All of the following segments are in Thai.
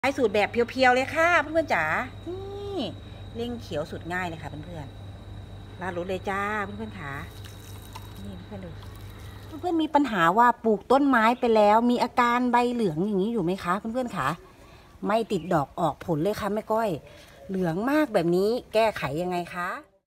ใช้สูตรแบบเพียวๆเลยค่ะเพื่อนๆจ๋านี่เร่งเขียวสุดง่ายเลยค่ะเพื่อนๆราดรสเลยจ้าเพื่อนๆค่ะนี่เพื่อนๆดูเพื่อนๆมีปัญหาว่าปลูกต้นไม้ไปแล้วมีอาการใบเหลืองอย่างนี้อยู่ไหมคะเพื่อนๆค่ะไม่ติดดอกออกผลเลยค่ะแม่ก้อยเหลืองมากแบบนี้แก้ไขยังไงคะ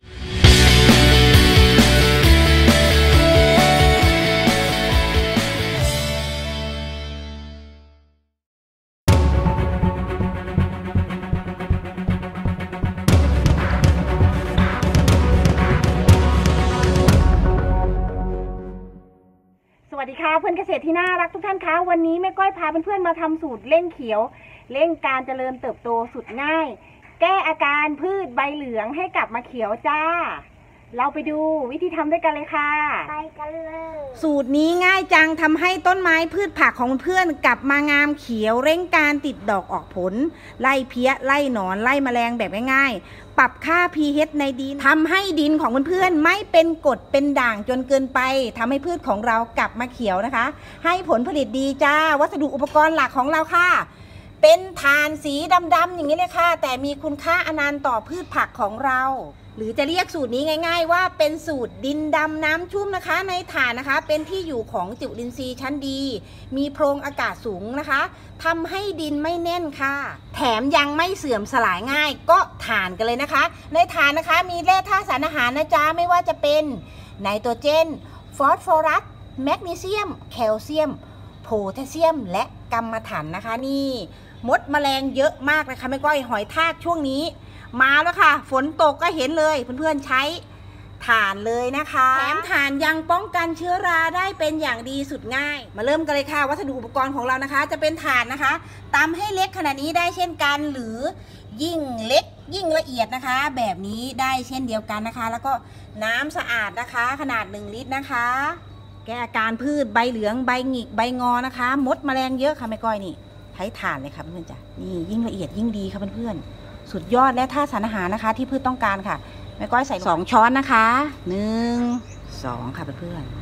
สวัสดีค่ะเพื่อนเกษตรที่น่ารักทุกท่านคะวันนี้แม่ก้อยพาเพื่อนๆมาทำสูตรเร่งเขียวเร่งการเจริญเติบโตสุดง่ายแก้อาการพืชใบเหลืองให้กลับมาเขียวจ้าเราไปดูวิธีทำด้วยกันเลยค่ะไปกันเลยสูตรนี้ง่ายจังทำให้ต้นไม้พืชผักของเพื่อนกลับมางามเขียวเร่งการติดดอกออกผลไล่เพี้ยไล่หนอนไล่แมลงแบบง่ายๆปรับค่า pH ในดินทำให้ดินของเพื่อนๆไม่เป็นกรดเป็นด่างจนเกินไปทำให้พืชของเรากลับมาเขียวนะคะให้ผลผลิตดีจ้าวัสดุอุปกรณ์หลักของเราค่ะเป็นถ่านสีดำๆอย่างนี้เลยค่ะแต่มีคุณค่าอนันต์ต่อพืชผักของเราหรือจะเรียกสูตรนี้ง่ายๆว่าเป็นสูตรดินดำน้ำชุ่มนะคะในถ่านนะคะเป็นที่อยู่ของจุลินทรีย์ชั้นดีมีโพรงอากาศสูงนะคะทำให้ดินไม่แน่นค่ะแถมยังไม่เสื่อมสลายง่ายก็ถ่านกันเลยนะคะในถ่านนะคะมีแร่ธาตุสารอาหารนะจ๊ะไม่ว่าจะเป็นไนโตรเจนฟอสฟอรัสแมกนีเซียมแคลเซียมโพแทสเซียมและกัมมันถันนะคะนี่มดแมลงเยอะมากเลยค่ะไม่ก้อยหอยทากช่วงนี้มาแล้วค่ะฝนตกก็เห็นเลยเพื่อนๆใช้ถ่านเลยนะคะแถมถ่านยังป้องกันเชื้อราได้เป็นอย่างดีสุดง่ายมาเริ่มกันเลยค่ะวัสดุอุปกรณ์ของเรานะคะจะเป็นถ่านนะคะตำให้เล็กขนาดนี้ได้เช่นกันหรือยิ่งเล็กยิ่งละเอียดนะคะแบบนี้ได้เช่นเดียวกันนะคะแล้วก็น้ำสะอาดนะคะขนาด1 ลิตรนะคะแก้อาการพืชใบเหลืองใบหงิกใบงอนะคะมดแมลงเยอะค่ะแม่ก้อยนี่ใช้ถ่านเลยค่ะเพื่อนๆจ้ะนี่ยิ่งละเอียดยิ่งดีค่ะเพื่อนๆสุดยอดและธาตุสารอาหารนะคะที่พืชต้องการค่ะแม่ก้อยใส่2 ช้อนนะคะ1 2ค่ะเพื่อน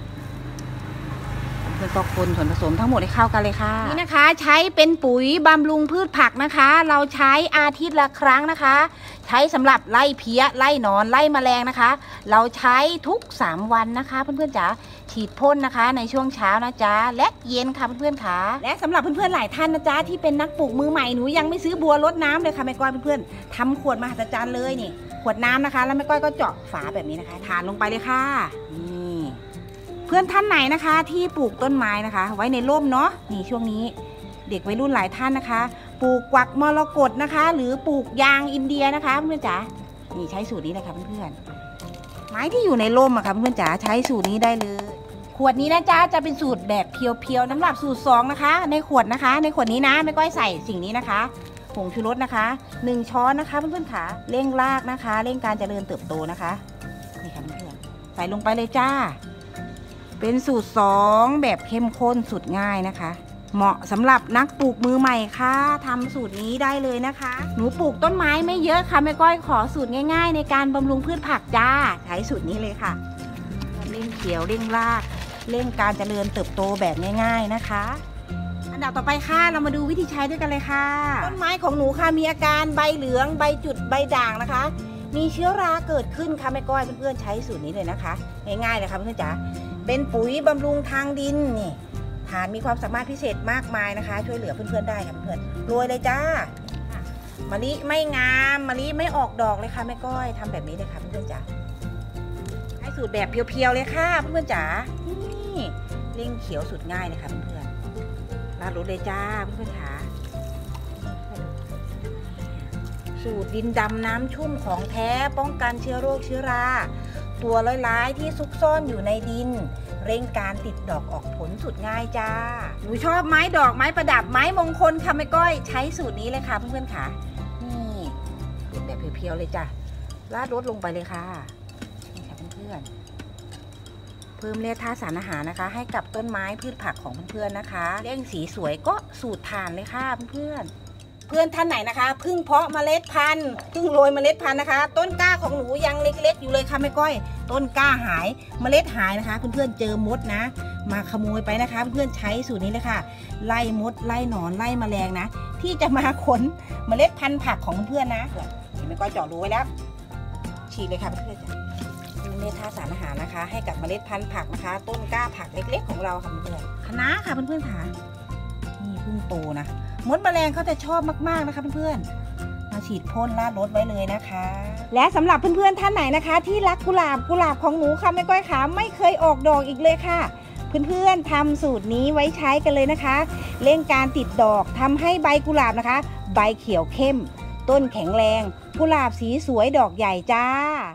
ก็คนส่วนผสมทั้งหมดให้เข้ากันเลยค่ะนี่นะคะใช้เป็นปุ๋ยบำรุงพืชผักนะคะเราใช้อาทิตย์ละครั้งนะคะใช้สำหรับไล่เพี้ยไล่หนอนไล่แมลงนะคะเราใช้ทุก3 วันนะคะเพื่อนๆจ๋าฉีดพ่นนะคะในช่วงเช้านะจ๊ะและเย็นค่ะเพื่อนๆค่ะและสำหรับเพื่อนๆหลายท่านนะจ๊ะที่เป็นนักปลูกมือใหม่หนูยังไม่ซื้อบัวรดน้ำเลยค่ะแม่ก้อยเพื่อนๆทำขวดมหัศจรรย์เลยนี่ขวดน้ำนะคะแล้วแม่ก้อยก็เจาะฝาแบบนี้นะคะทานลงไปเลยค่ะนี่เพื่อนท่านไหนนะคะที่ปลูกต้นไม้นะคะไว้ในร่มเนาะนี่ช่วงนี้เด็กวัยรุ่นหลายท่านนะคะปลูกกวักมรกตนะคะหรือปลูกยางอินเดียนะคะเพื่อนๆจ๋านี่ใช้สูตรนี้เลยค่ะเพื่อนๆไม้ที่อยู่ในร่มอะค่ะเพื่อนๆจ๋าใช้สูตรนี้ได้เลยขวดนี้นะจ๊ะจะเป็นสูตรแบบเพียวๆสำหรับสูตร2นะคะในขวดนะคะในขวดนี้นะไม่ก้อยใส่สิ่งนี้นะคะผงชูรสนะคะ1 ช้อนนะคะเพื่อนๆค่ะเร่งรากนะคะเร่งการเจริญเติบโตนะคะนี่ค่ะเพื่อนๆใส่ลงไปเลยจ้าเป็นสูตร2แบบเข้มข้นสุดง่ายนะคะเหมาะสำหรับนักปลูกมือใหม่ค่ะทำสูตรนี้ได้เลยนะคะหนูปลูกต้นไม้ไม่เยอะค่ะแม่ก้อยขอสูตรง่ายๆในการบำรุงพืชผักจ้าใช้สูตรนี้เลยค่ะเร่งเขียวเร่งรากเร่งการเจริญเติบโตแบบง่ายๆนะคะอันดับต่อไปค่ะเรามาดูวิธีใช้ด้วยกันเลยค่ะต้นไม้ของหนูค่ะมีอาการใบเหลืองใบจุดใบด่างนะคะมีเชื้อราเกิดขึ้นค่ะแม่ก้อยเพื่อนๆใช้สูตรนี้เลยนะคะง่ายๆเลยค่ะเพื่อนๆจ๋าเป็นปุ๋ยบำรุงทางดินนี่ถ่านมีความสามารถพิเศษมากมายนะคะช่วยเหลือเพื่อนๆได้ค่ะเพื่อนๆรวยเลยจ้ามะลิไม่งามมะลิไม่ออกดอกเลยค่ะแม่ก้อยทำแบบนี้เลยค่ะเพื่อนๆจ๋าให้สูตรแบบเพียวๆเลยค่ะเพื่อนๆจ๋านี่เร่งเขียวสุดง่ายเลยค่ะเพื่อนๆราดรสเลยจ้าเพื่อนๆจ๋าสูตรดินดำน้ำชุ่มของแท้ป้องกันเชื้อโรคเชื้อราตัวร้ายๆที่ซุกซ่อนอยู่ในดินเร่งการติดดอกออกผลสุดง่ายจ้าหนูชอบไม้ดอกไม้ประดับไม้มงคลค่ะแม่ก้อยใช้สูตรนี้เลยค่ะเพื่อนๆค่ะนี่แบบเพียวๆเลยจ้ะราดรสลงไปเลยค่ะนี่ค่ะเพื่อนๆเพิ่มแร่ธาตุสารอาหารนะคะให้กับต้นไม้พืชผักของเพื่อนๆนะคะเร่งสีสวยก็สูตรถ่านเลยค่ะเพื่อนท่านไหนนะคะเพิ่งเพาะเมล็ดพันธุ์เพิ่งโรยเมล็ดพันธุ์นะคะต้นกล้าของหนูยังเล็กๆอยู่เลยค่ะแม่ก้อยต้นกล้าหายเมล็ดหายนะคะเพื่อนๆเจอมดนะมาขโมยไปนะคะเพื่อนใช้สูตรนี้เลยค่ะไล่มดไล่หนอนไล่แมลงนะที่จะมาขนเมล็ดพันธุ์ผักของเพื่อนนะเห็นไหมก้อยเจาะรูไว้แล้วฉีดเลยค่ะเพื่อนๆเมธาตุสารอาหารนะคะให้กับเมล็ดพันธุ์ผักนะคะต้นกล้าผักเล็กๆของเราค่ะเพื่อนๆคะน้าค่ะเพื่อนๆค่ะนี่เพิ่งโตนะมดแมลงเขาจะชอบมากๆนะคะเพื่อนๆมาฉีดพ่นราดรถไว้เลยนะคะและสำหรับเพื่อนๆท่านไหนนะคะที่รักกุหลาบของหนูค่ะแม่ก้อยขาไม่เคยออกดอกอีกเลยค่ะเพื่อนๆทำสูตรนี้ไว้ใช้กันเลยนะคะเร่งการติดดอกทำให้ใบกุหลาบนะคะใบเขียวเข้มต้นแข็งแรงกุหลาบสีสวยดอกใหญ่จ้า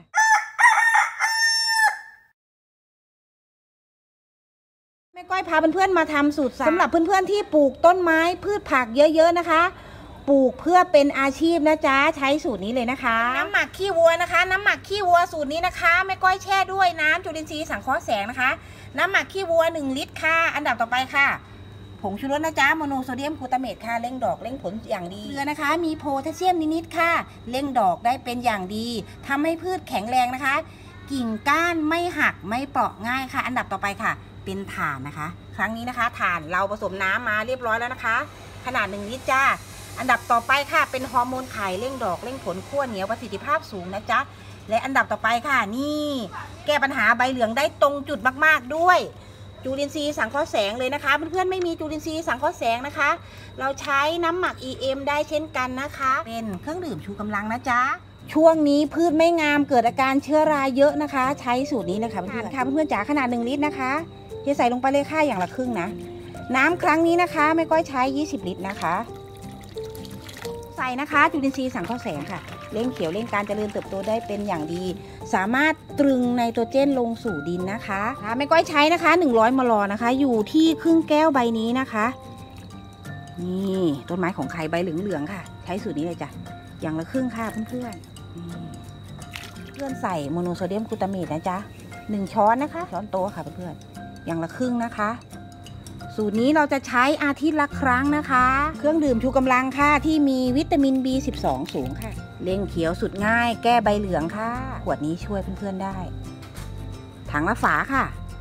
แม่ก้อยพาเพื่อนๆมาทำสูตรสำหรับเพื่อนๆที่ปลูกต้นไม้พืชผักเยอะๆนะคะปลูกเพื่อเป็นอาชีพนะจ๊ะใช้สูตรนี้เลยนะคะน้ำหมักขี้วัวนะคะน้ำหมักขี้วัวสูตรนี้นะคะแม่ก้อยแช่ด้วยน้ำจุลินทรีย์สังเคราะห์แสงนะคะน้ำหมักขี้วัว1 ลิตรค่ะอันดับต่อไปค่ะผงชูรสนะจ๊ะโมโนโซเดียมกลูตาเมตค่ะเร่งดอกเร่งผลอย่างดีเกลือนะคะมีโพแทสเซียมนิดๆค่ะเร่งดอกได้เป็นอย่างดีทำให้พืชแข็งแรงนะคะกิ่งก้านไม่หักไม่เปราะง่ายค่ะอันดับต่อไปค่ะเป็นถ่านนะคะครั้งนี้นะคะถ่านเราผสมน้ำมาเรียบร้อยแล้วนะคะขนาด1 ลิตรจ้าอันดับต่อไปค่ะเป็นฮอร์โมนไข่เร่งดอกเร่งผลขั้วเหนียวประสิทธิภาพสูงนะจ๊ะและอันดับต่อไปค่ะนี่แก้ปัญหาใบเหลืองได้ตรงจุดมากๆด้วยจุลินทรีย์สังเคราะห์แสงเลยนะคะเพื่อนๆไม่มีจุลินทรีย์สังเคราะห์แสงนะคะเราใช้น้ำหมัก EM ได้เช่นกันนะคะเป็นเครื่องดื่มชูกำลังนะจ๊ะช่วงนี้พืชไม่งามเกิดอาการเชื้อราเยอะนะคะใช้สูตรนี้เลยค่ะเพื่อนๆค่ะเพื่อนๆจ๋าขนาด1 ลิตรนะคะเทใส่ลงไปเลยค่ะอย่างละครึ่งนะน้ำครั้งนี้นะคะแม่ก้อยใช้20 ลิตรนะคะใส่นะคะจุลินทรีย์สังเคราะห์แสงค่ะเร่งเขียวเร่งการเจริญเติบโตได้เป็นอย่างดีสามารถตรึงไนโตรเจนลงสู่ดินนะคะแม่ก้อยใช้นะคะ100 มลนะคะอยู่ที่ครึ่งแก้วใบนี้นะคะนี่ต้นไม้ของใครใบเหลืองๆค่ะใช้สูตรนี้เลยจ้ะอย่างละครึ่งค่ะเพื่อนๆเพื่อนใส่โมโนโซเดียมกลูตาเมตนะจ๊ะ1 ช้อนนะคะช้อนโต๊ะค่ะเพื่อนๆอย่างละครึ่งนะคะสูตรนี้เราจะใช้อาทิตย์ละครั้งนะคะเครื่องดื่มชูกำลังค่ะที่มีวิตามิน B12 สูงค่ะเร่งเขียวสุดง่ายแก้ใบเหลืองค่ะขวดนี้ช่วยเพื่อนๆได้ถังละฝาค่ะ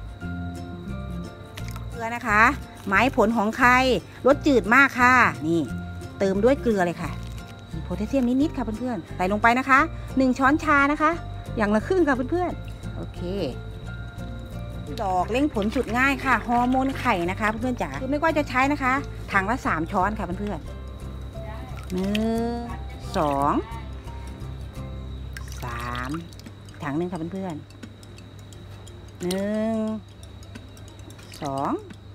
เกลือนะคะไม้ผลของใครรสจืดมากค่ะนี่เติมด้วยเกลือเลยค่ะมีโพแทสเซียมนิดๆค่ะเพื่อนๆใส่ลงไปนะคะ1 ช้อนชานะคะอย่างละครึ่งค่ะเพื่อนๆโอเคดอกเร่งผลสุดง่ายค่ะฮอร์โมนไข่นะคะเพื่อนๆจ๋าคือไม่ว่าจะใช้นะคะถังละ3 ช้อนค่ะเพื่อนๆ1 2 3ถังหนึ่งค่ะเพื่อนๆ1 2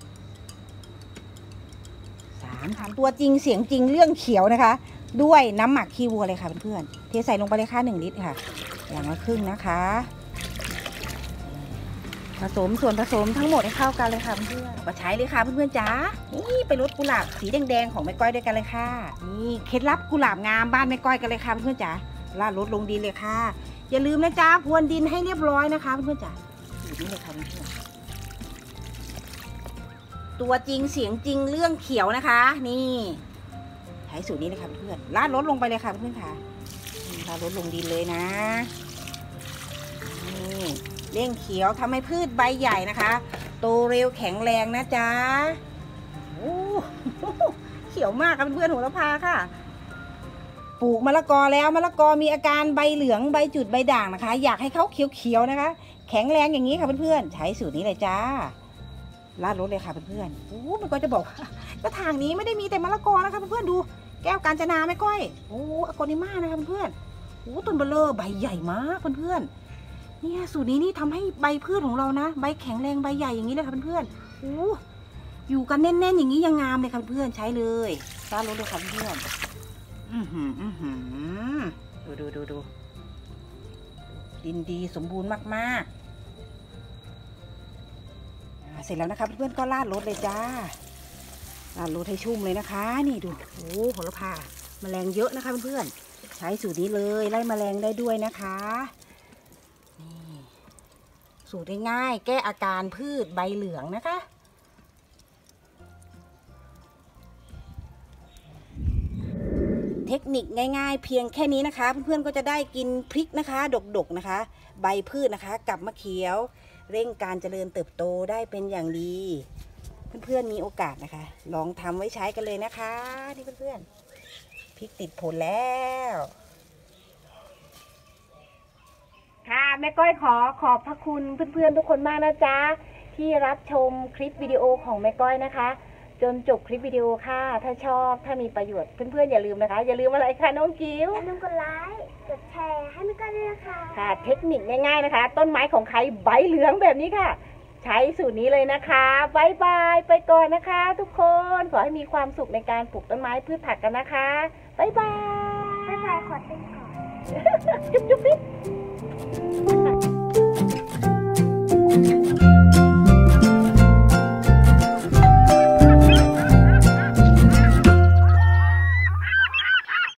3ถังตัวจริงเสียงจริงเรื่องเขียวนะคะด้วยน้ำหมักขี้วัวเลยค่ะเพื่อนๆเทใส่ลงไปเลยค่ะ1 ลิตรค่ะอย่างละครึ่งนะคะผสมส่วนผสมทั้งหมดให้เข้ากันเลยค่ะเพื่อนๆมาใช้เลยค่ะเพื่อนๆจ๋านี่ไปรดกุหลาบสีแดงๆของแม่ก้อยด้วยกันเลยค่ะนี่เคล็ดลับกุหลาบงามบ้านแม่ก้อยกันเลยค่ะเพื่อนๆจ๋าราดรดลงดินเลยค่ะอย่าลืมนะจ๊ะพรวนดินให้เรียบร้อยนะคะเพื่อนๆจ๋าสูตรนี้เลยค่ะเพื่อนๆตัวจริงเสียงจริงเรื่องเขียวนะคะนี่ใช้สูตรนี้เลยค่ะเพื่อนๆราดรดลงไปเลยค่ะเพื่อนๆค่ะราดรดลงดินเลยนะนี่เร่งเขียวทำให้พืชใบใหญ่นะคะโตเร็วแข็งแรงนะจ๊ะโอ้เขียวมากค่ะเพื่อนๆโหระพาค่ะปลูกมะละกอแล้วมะละกอมีอาการใบเหลืองใบจุดใบด่างนะคะอยากให้เขาเขียวๆนะคะแข็งแรงอย่างนี้ค่ะเพื่อนๆใช้สูตรนี้เลยจ้าราดรดเลยค่ะเพื่อนๆโอ้มันก็จะบอกกระถางนี้ไม่ได้มีแต่มะละกอนะคะเพื่อนๆดูแก้วกาญจนาไม่ก้อยโอ้อโกนิม่านะคะเพื่อนๆโอ้ต้นเบลเลอร์ใบใหญ่มากเพื่อนๆเนี่ยสูตรนี้นี่ทำให้ใบพืชของเรานะใบแข็งแรงใบใหญ่อย่างนี้เลยค่ะเพื่อนๆโอ้อยู่กันแน่นๆอย่างนี้ยังงามเลยค่ะเพื่อนใช้เลยราดรดเลยค่ะเพื่อนดูดินดีสมบูรณ์มากๆเสร็จแล้วนะคะเพื่อนๆก็ราดรดเลยจ้าราดรดให้ชุ่มเลยนะคะนี่ดูโอ้โหระพาแมลงเยอะนะคะเพื่อนๆใช้สูตรนี้เลยไล่แมลงได้ด้วยนะคะนี่สูตรง่ายๆแก้อาการพืชใบเหลืองนะคะเทคนิคง่ายๆเพียงแค่นี้นะคะเพื่อนๆก็จะได้กินพริกนะคะดกๆนะคะใบพืชนะคะกับมะเขียวเร่งการเจริญเติบโตได้เป็นอย่างดี เพื่อนๆมีโอกาสนะคะลองทำไว้ใช้กันเลยนะคะนี่เพื่อนๆพริกติดผลแล้วค่ะแม่ก้อยขอบพระคุณเพื่อนๆทุกคนมากนะจ๊ะที่รับชมคลิปวิดีโอของแม่ก้อยนะคะจนจบคลิปวิดีโอค่ะถ้าชอบถ้ามีประโยชน์เพื่อนๆอย่าลืมนะคะอย่าลืมอะไรคะน้องกิ้วอย่าลืมกดไลค์กดแชร์ให้แม่ก้อยด้วยนะคะค่ะเทคนิคง่ายๆนะคะต้นไม้ของใครใบเหลืองแบบนี้ค่ะใช้สูตรนี้เลยนะคะบายบายไปก่อนนะคะทุกคนขอให้มีความสุขในการปลูกต้นไม้พืชผักกันนะคะบายบายบ๊ายบายขอเต้นก่อนจุ๊บ